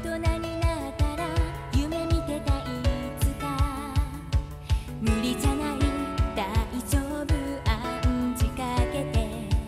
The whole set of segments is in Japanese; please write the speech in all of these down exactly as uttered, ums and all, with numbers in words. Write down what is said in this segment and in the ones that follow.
人になったら夢見てたいつか無理じゃない大丈夫暗示かけて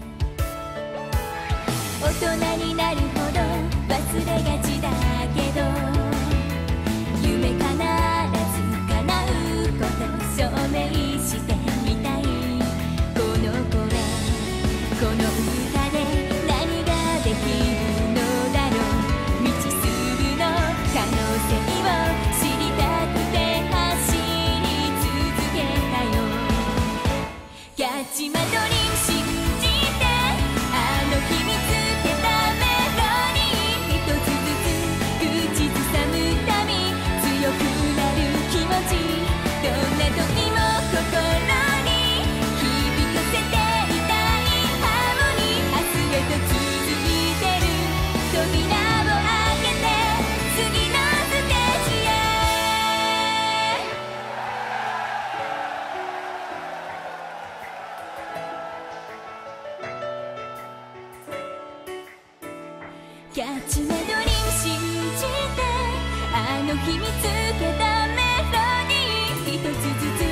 大人になるほど忘れがちだけど夢必ず叶うこと証明してみたいこの声この歌で何ができるのだろう未知数の可能性を知りたくて走り続けたよキャッチマドリーム信じてあの日見つけたメロディー一つずつ口ずさむたび強くなる気持ちどんな時も心に響かせていたいハーモニー明日へと続いてる扉を開けて次のステージへキャッチメドリーム信じてあの日見つけたメロディー一つずつ